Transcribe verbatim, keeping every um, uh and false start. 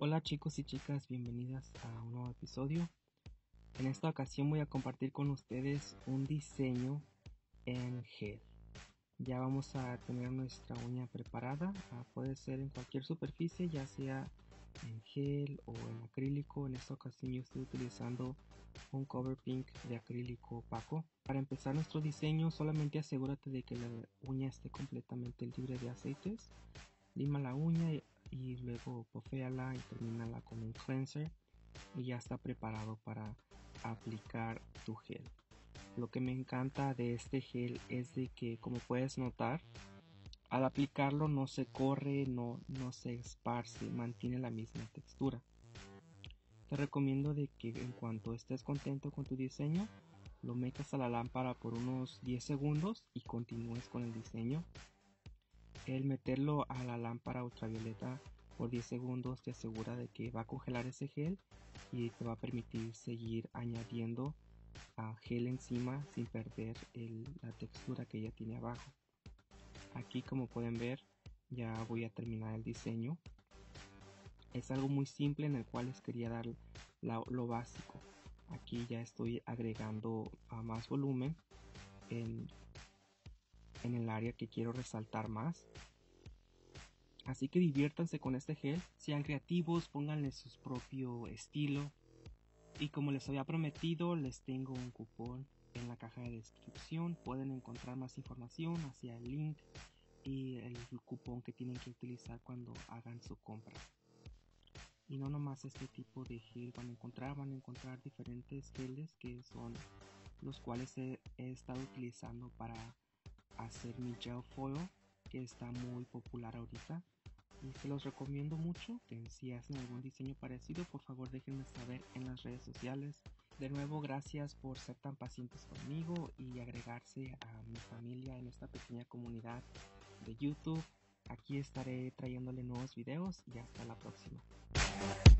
Hola chicos y chicas, bienvenidas a un nuevo episodio. En esta ocasión voy a compartir con ustedes un diseño en gel. Ya vamos a tener nuestra uña preparada, uh, puede ser en cualquier superficie, ya sea en gel o en acrílico. En esta ocasión yo estoy utilizando un cover pink de acrílico opaco. Para empezar nuestro diseño, solamente asegúrate de que la uña esté completamente libre de aceites. Lima la uña y, y luego poféala y termínala con un cleanser y ya está preparado para aplicar tu gel. Lo que me encanta de este gel es de que, como puedes notar, al aplicarlo no se corre, no, no se esparce, mantiene la misma textura. Te recomiendo de que en cuanto estés contento con tu diseño, lo metas a la lámpara por unos diez segundos y continúes con el diseño. El meterlo a la lámpara ultravioleta por diez segundos te asegura de que va a congelar ese gel y te va a permitir seguir añadiendo a gel encima sin perder el, la textura que ya tiene abajo. Aquí, como pueden ver, ya voy a terminar el diseño. Es algo muy simple en el cual les quería dar la, lo básico. Aquí ya estoy agregando a más volumen en, en el área que quiero resaltar más. Así que diviértanse con este gel, sean creativos, pónganle su propio estilo. Y como les había prometido, les tengo un cupón en la caja de descripción. Pueden encontrar más información hacia el link y el cupón que tienen que utilizar cuando hagan su compra. Y no nomás este tipo de gel van a encontrar, van a encontrar diferentes geles que son los cuales he, he estado utilizando para hacer mi gel foil, que está muy popular ahorita. Y se los recomiendo mucho, que si hacen algún diseño parecido, por favor déjenme saber en las redes sociales. De nuevo, gracias por ser tan pacientes conmigo y agregarse a mi familia en esta pequeña comunidad de YouTube. Aquí estaré trayéndole nuevos videos y hasta la próxima.